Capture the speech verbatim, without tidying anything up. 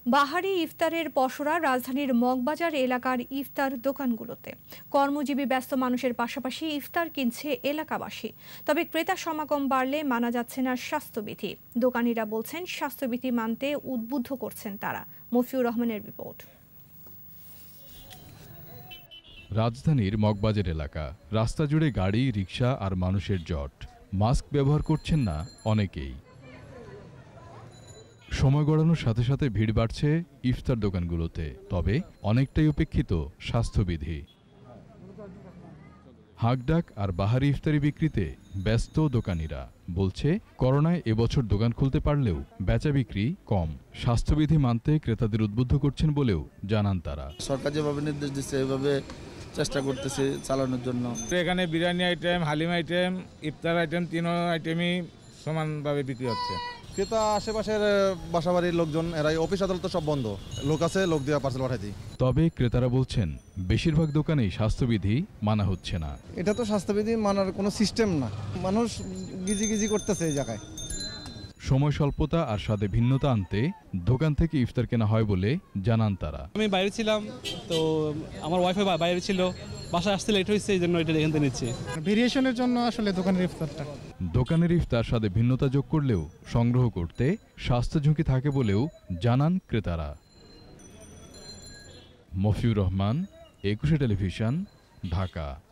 বাহারি ইফতারের পসরা রাজধানীর মগবাজার এলাকার ইফতার দোকানগুলোতে। কর্মজীবী ব্যস্ত মানুষের পাশাপাশি ইফতার কিনছে এলাকাবাসী। তবে ক্রেতা সমাগম বাড়লে মানা যাচ্ছে না স্বাস্থ্যবিধি। দোকানিরা বলছেন স্বাস্থ্যবিধি মানতে উদ্বুদ্ধ করছেন তারা। মফিউর রহমানের রিপোর্ট। রাজধানীর মগবাজার এলাকা, রাস্তা জুড়ে গাড়ি, রিকশা আর মানুষের জট। মাস্ক ব্যবহার করছেন না অনেকেই। সময় গড়ানোর সাথে সাথে ভিড় বাড়ছে ইফতার দোকানগুলোতে, তবে অনেকটাই উপেক্ষিত স্বাস্থ্যবিধি। হাঁকডাক আর বাহারি ইফতারি বিক্রিতে ব্যস্ত দোকানিরা। বলছে করোনায় এবছর দোকান খুলতে পারলেও বেচা বিক্রি কম। স্বাস্থ্যবিধি মানতে ক্রেতাদের উদ্বুদ্ধ করছেন বলেও জানান তারা। সরকার যেভাবে নির্দেশ দিচ্ছে এইভাবে চেষ্টা করতেছে চালানোর জন্য। এখানে বিরিয়ানি আইটেম, হালিম আইটেম, ইফতার আইটেম তিন আইটেমই সমানভাবে বিক্রি হচ্ছে। ক্রেতা আশেপাশের বাসাবাড়ির লোকজন, এরাই অফিস আদালত সব বন্ধ, লোক আছে, লোক দিয়ে পার্সেল পাঠাই দিই। তবে ক্রেতারা বলছেন বেশিরভাগ দোকানেই স্বাস্থ্যবিধি মানা হচ্ছে না। এটা তো স্বাস্থ্যবিধি মানার কোনো সিস্টেম না, মানুষ গিজি গিজি করতেছে এই জায়গায়। সময় স্বল্পতা আর স্বাদে ভিন্নতা আনতে দোকান থেকে ইফতার কেনা হয় বলে জানান তারা। আমি বাইরে ছিলাম, তো আমার ওয়াইফাই বাইরে ছিল, বাসায় আসতে লেট হয়েছে, এই জন্য এটা এখান থেকে নিচ্ছি। ভেরিয়েশনের জন্য আসলে দোকানের ইফতারটা। দোকানের ইফতার স্বাদে ভিন্নতা যোগ করলেও সংগ্রহ করতে স্বাস্থ্য ঝুঁকি থাকে বলেও জানান ক্রেতারা। মফিউর রহমান, একুশে টেলিভিশন, ঢাকা।